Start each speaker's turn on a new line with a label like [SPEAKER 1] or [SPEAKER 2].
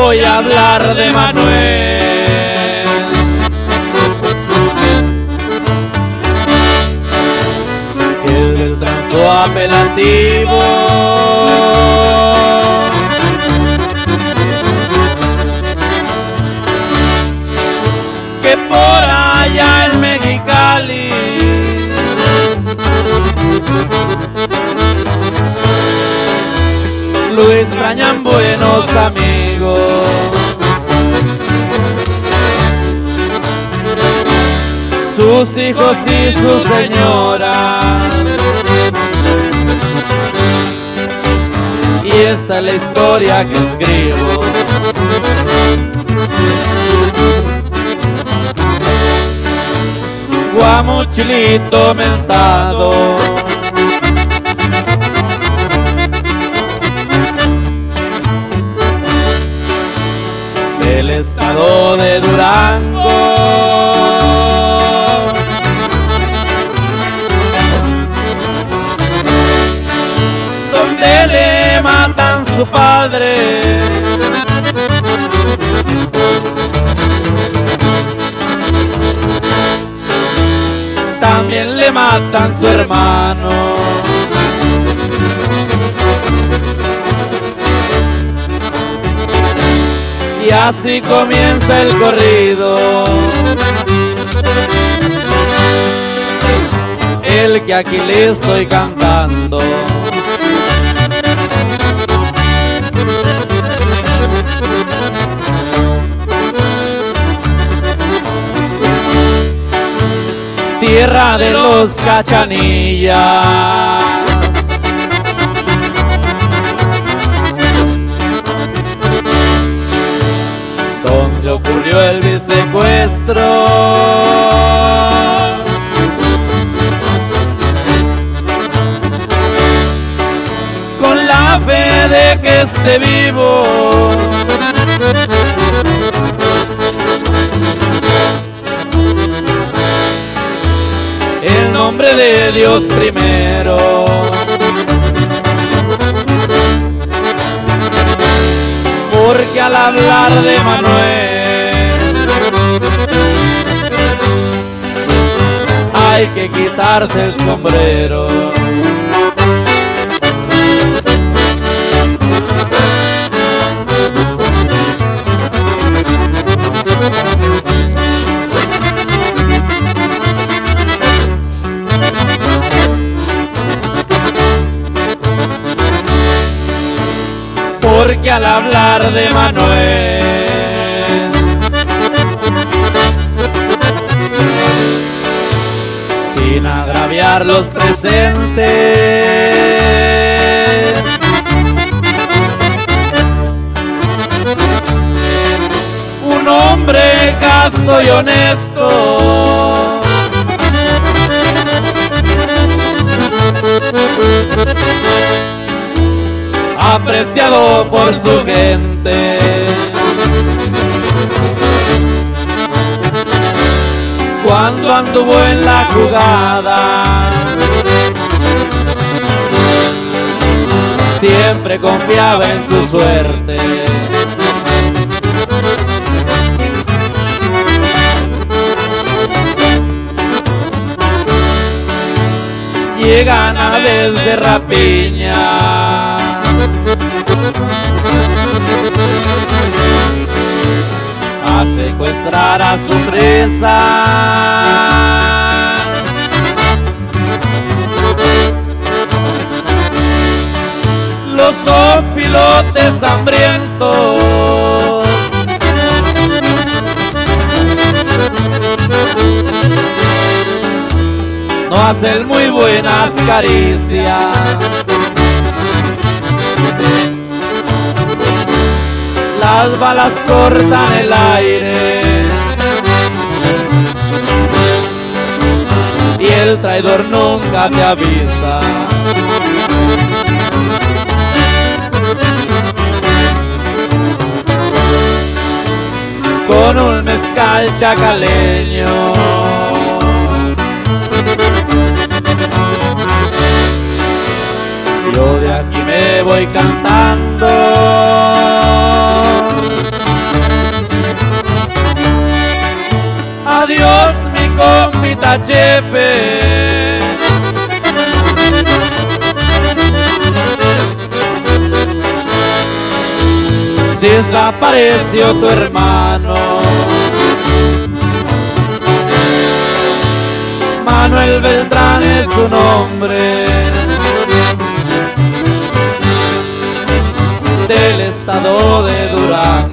[SPEAKER 1] voy a hablar de Manuel, que es del transo apelativo, que por allá en Mexicali lo extrañan buenos amigos. Sus hijos y su señora. Y esta es la historia que escribo. Guamuchilito mentado, del estado de Durango, donde le matan su padre, también le matan su hermano. Y así comienza el corrido, el que aquí le estoy cantando. Tierra de los Cachanillas, donde ocurrió el secuestro, con la fe de que esté vivo, el nombre de Dios primero. Porque al hablar de Manuel hay que quitarse el sombrero. Porque al hablar de Manuel sin agraviar los presentes, un hombre casto y honesto, apreciado por su gente, cuando anduvo en la jugada, siempre confiaba en su suerte. Llegan aves de rapiña, a secuestrar a su presa, los opilotes hambrientos no hacen muy buenas caricias. Las balas cortan el aire y el traidor nunca te avisa. Con un mezcal chacaleño yo de aquí me voy cantando. a Chepe. Desapareció tu hermano Manuel Beltrán es su nombre, del estado de Durango.